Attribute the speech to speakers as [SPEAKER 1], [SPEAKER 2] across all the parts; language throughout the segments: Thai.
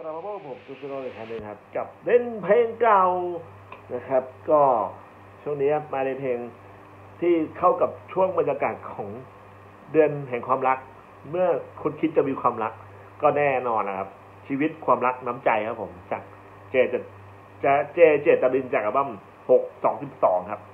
[SPEAKER 1] กลับมาพบผมตุชโนอีกครั้งหนึ่งครับกับเล่นเพลงเก่านะครับก็ช่วงนี้มาในเพลงที่เข้ากับช่วงบรรยากาศของเดือนแห่งความรักเมื่อคุณคิดจะมีความรักก็แน่นอนนะครับชีวิตความรักน้ำใจครับผมจากเจตรินจากอัลบั้ม6/12ครับ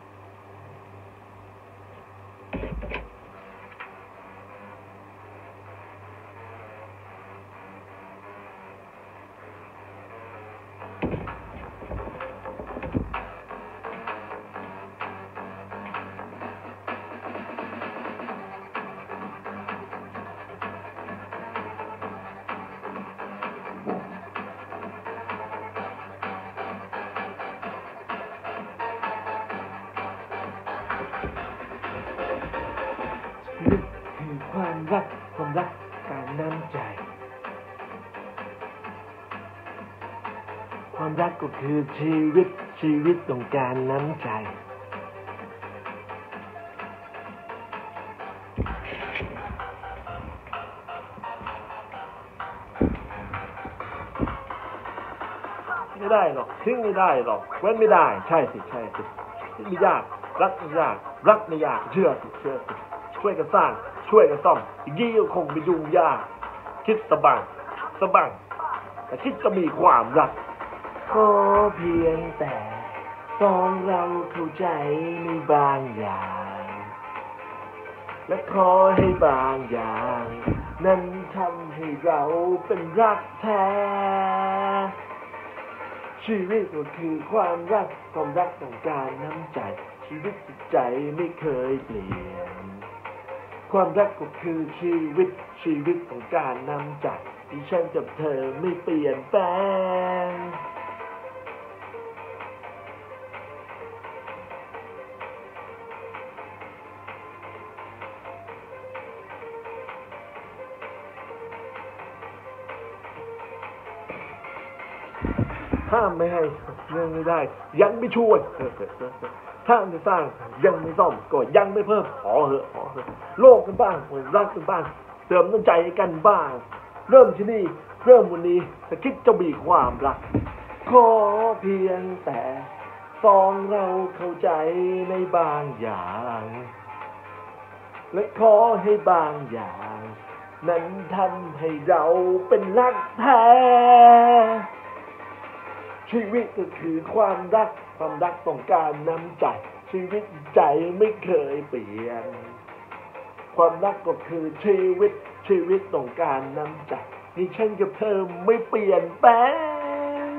[SPEAKER 1] คือความรักการน้ำใจความรักก็คือชีวิตต้องการน้ำใจไม่ได้หรอกทิ้งไม่ได้หรอกเว้นไม่ได้ใช่สิไม่ยากรักไม่ยากเชื่อสิช่วยกันสร้างช่วยกันซ่อมอีกยี่ก็คงไม่ยุ่งยากคิดสะบังแต่คิดจะมีความรักขอเพียงแต่สองเราเข้าใจในบางอย่างและขอให้บางอย่างนั้นทำให้เราเป็นรักแท้ชีวิตก็คือความรักต้องการน้ำใจชีวิตจิตใจไม่เคยเปลี่ยนความรักก็คือชีวิตของการนำใจที่ฉันกับเธอไม่เปลี่ยนแปลงห้ามไม่ให้เรื่องไม่ได้ยังไม่ช่วยถ้าจะสร้างยังไม่ซ่อมก็ยังไม่เพิ่มขอเหอะโลกกันบ้างรักกันบ้างเติมน้ำใจกันบ้างเริ่มที่นี่เริ่มวันนี้ถ้าคิดจะมีความรักขอเพียงแต่สองเราเข้าใจในบางอย่างและขอให้บางอย่างนั้นทำให้เราเป็นรักแท้ชีวิตก็คือความรักต้องการน้ำใจชีวิตใจไม่เคยเปลี่ยนความรักก็คือชีวิตต้องการน้ำใจที่ฉันกับเธอไม่เปลี่ยนแปลง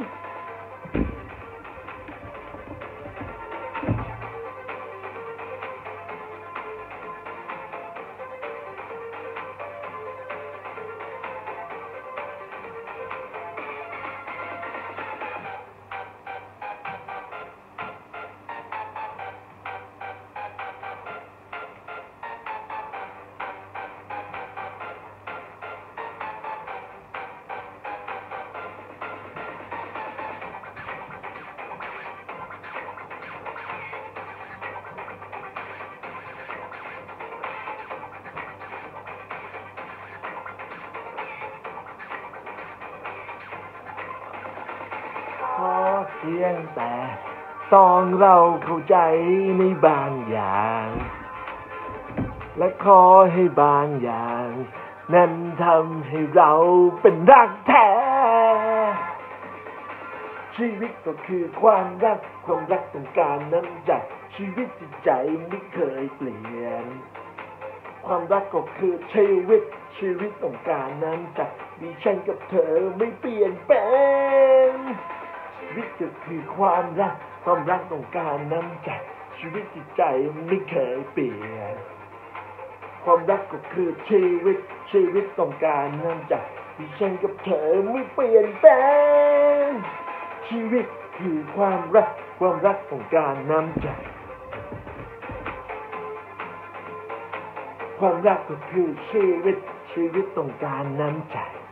[SPEAKER 1] ขอเพียงแต่สองเราเข้าใจในบางอย่างและขอให้บางอย่างนั้นทำให้เราเป็นรักแท้ชีวิตก็คือความรักต้องการน้ำใจชีวิตจิตใจไม่เคยเปลี่ยนความรักก็คือชีวิตต้องการน้ำใจดิฉันกับเธอไม่เปลี่ยนแปลงชีวิตก็คือความรักต้องการน้ำใจชีวิตจิตใจไม่เคยเปลี่ยนความรักก็คือชีวิตต้องการน้ำใจดิฉันกับเธอไม่เปลี่ยนแปลงชีวิตคือความรักต้องการน้ำใจความรักก็คือชีวิตต้องการน้ำใจ